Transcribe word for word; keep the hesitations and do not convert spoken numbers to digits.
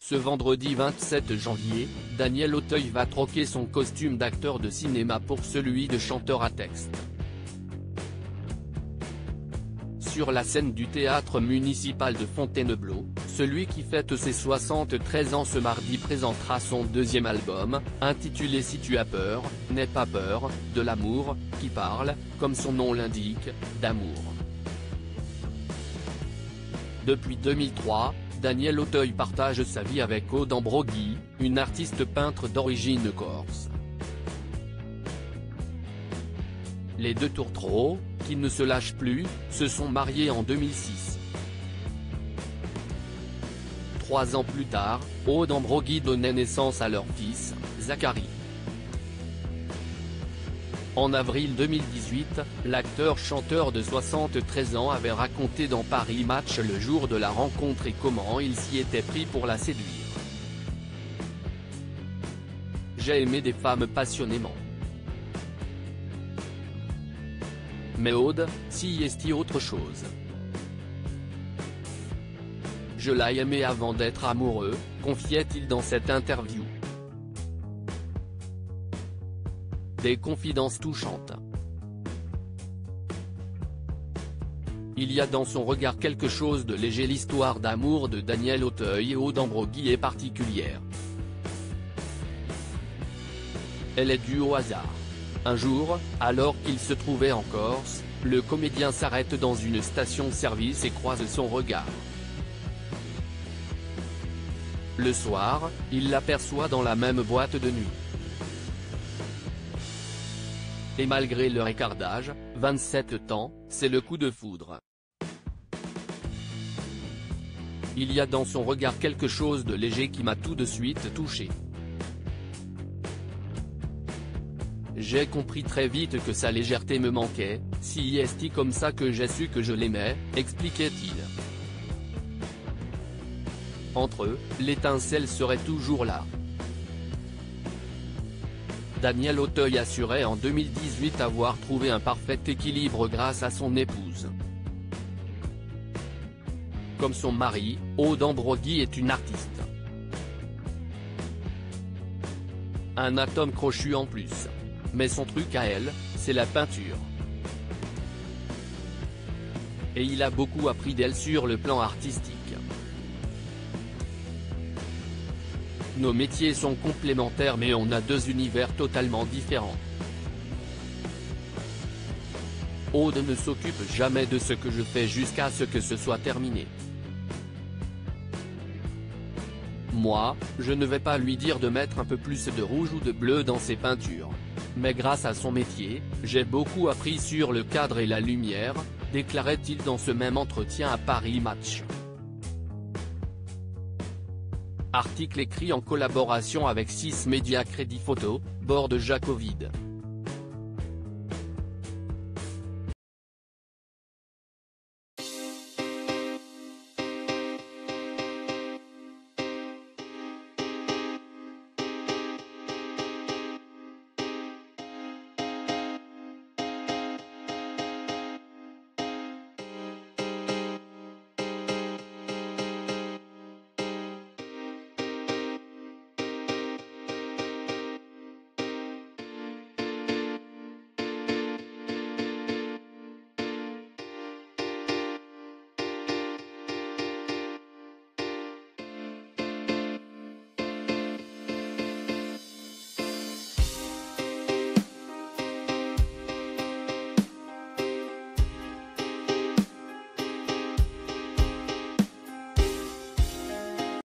Ce vendredi vingt-sept janvier, Daniel Auteuil va troquer son costume d'acteur de cinéma pour celui de chanteur à texte. Sur la scène du théâtre municipal de Fontainebleau, celui qui fête ses soixante-treize ans ce mardi présentera son deuxième album, intitulé Si tu as peur, n'aie pas peur, de l'amour, qui parle, comme son nom l'indique, d'amour. Depuis deux mille trois, Daniel Auteuil partage sa vie avec Aude Ambroghi, une artiste peintre d'origine corse. Les deux tourtereaux, qui ne se lâchent plus, se sont mariés en deux mille six. Trois ans plus tard, Aude Ambroghi donnait naissance à leur fils, Zachary. En avril deux mille dix-huit, l'acteur-chanteur de soixante-treize ans avait raconté dans Paris Match le jour de la rencontre et comment il s'y était pris pour la séduire. « J'ai aimé des femmes passionnément. Mais Aude, si est autre chose. Je l'ai aimé avant d'être amoureux », confiait-il dans cette interview. Des confidences touchantes. Il y a dans son regard quelque chose de léger. L'histoire d'amour de Daniel Auteuil et Aude Ambroghi est particulière. Elle est due au hasard. Un jour, alors qu'il se trouvait en Corse, le comédien s'arrête dans une station-service et croise son regard. Le soir, il l'aperçoit dans la même boîte de nuit. Et malgré leur écart d'âge, vingt-sept ans, c'est le coup de foudre. Il y a dans son regard quelque chose de léger qui m'a tout de suite touché. J'ai compris très vite que sa légèreté me manquait, si est comme ça que j'ai su que je l'aimais, expliquait-il. Entre eux, l'étincelle serait toujours là. Daniel Auteuil assurait en deux mille dix-huit avoir trouvé un parfait équilibre grâce à son épouse. Comme son mari, Aude Ambroghi est une artiste. Un atome crochu en plus. Mais son truc à elle, c'est la peinture. Et il a beaucoup appris d'elle sur le plan artistique. Nos métiers sont complémentaires mais on a deux univers totalement différents. Aude ne s'occupe jamais de ce que je fais jusqu'à ce que ce soit terminé. Moi, je ne vais pas lui dire de mettre un peu plus de rouge ou de bleu dans ses peintures. Mais grâce à son métier, j'ai beaucoup appris sur le cadre et la lumière, déclarait-il dans ce même entretien à Paris Match. Article écrit en collaboration avec six médias Crédit Photo, bord de Jacques Ovid.